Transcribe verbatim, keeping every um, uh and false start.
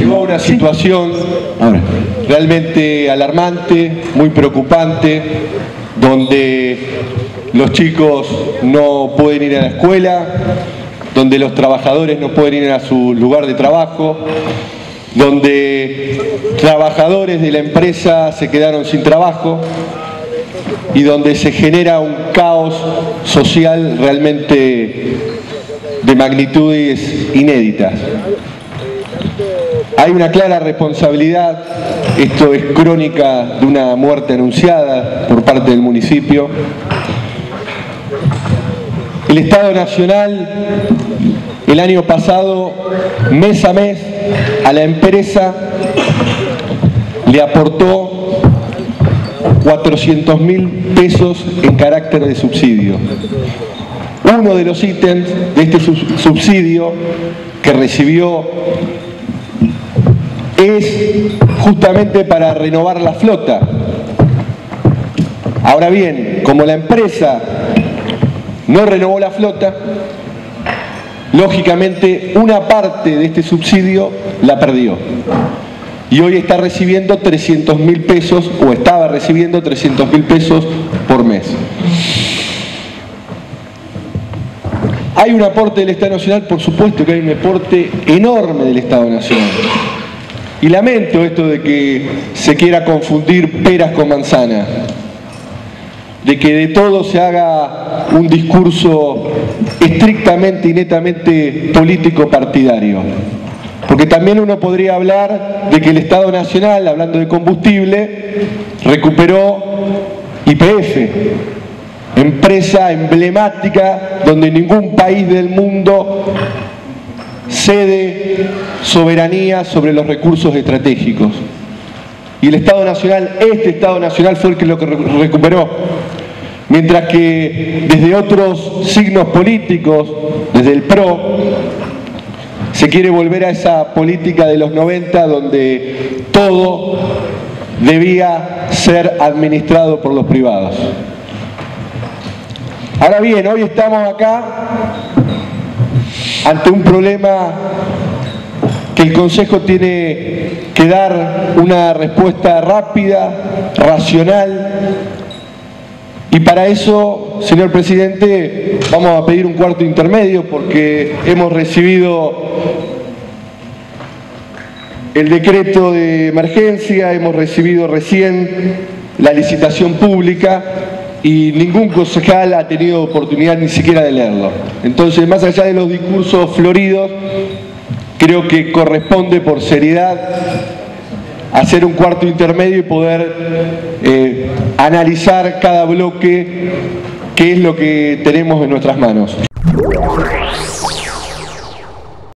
llegó a una situación realmente alarmante, muy preocupante, donde los chicos no pueden ir a la escuela, donde los trabajadores no pueden ir a su lugar de trabajo, donde trabajadores de la empresa se quedaron sin trabajo y donde se genera un caos social realmente de magnitudes inéditas. Hay una clara responsabilidad, esto es crónica de una muerte anunciada por parte del municipio. El Estado Nacional el año pasado, mes a mes, a la empresa le aportó cuatrocientos mil pesos en carácter de subsidio. Uno de los ítems de este subsidio que recibió es justamente para renovar la flota. Ahora bien, como la empresa no renovó la flota, lógicamente una parte de este subsidio la perdió. Y hoy está recibiendo trescientos mil pesos, o estaba recibiendo trescientos mil pesos por mes. Hay un aporte del Estado Nacional, por supuesto que hay un aporte enorme del Estado Nacional. Y lamento esto de que se quiera confundir peras con manzanas, de que de todo se haga un discurso estrictamente y netamente político partidario. Porque también uno podría hablar de que el Estado Nacional, hablando de combustible, recuperó Y P F, empresa emblemática donde ningún país del mundo cede soberanía sobre los recursos estratégicos. Y el Estado Nacional, este Estado Nacional fue el que lo recuperó. Mientras que desde otros signos políticos, desde el P R O, se quiere volver a esa política de los noventa donde todo debía ser administrado por los privados. Ahora bien, hoy estamos acá ante un problema que el Consejo tiene que dar una respuesta rápida, racional, y para eso, señor Presidente, vamos a pedir un cuarto intermedio porque hemos recibido el decreto de emergencia, hemos recibido recién la licitación pública y ningún concejal ha tenido oportunidad ni siquiera de leerlo. Entonces, más allá de los discursos floridos, creo que corresponde por seriedad hacer un cuarto intermedio y poder eh, analizar cada bloque, qué es lo que tenemos en nuestras manos.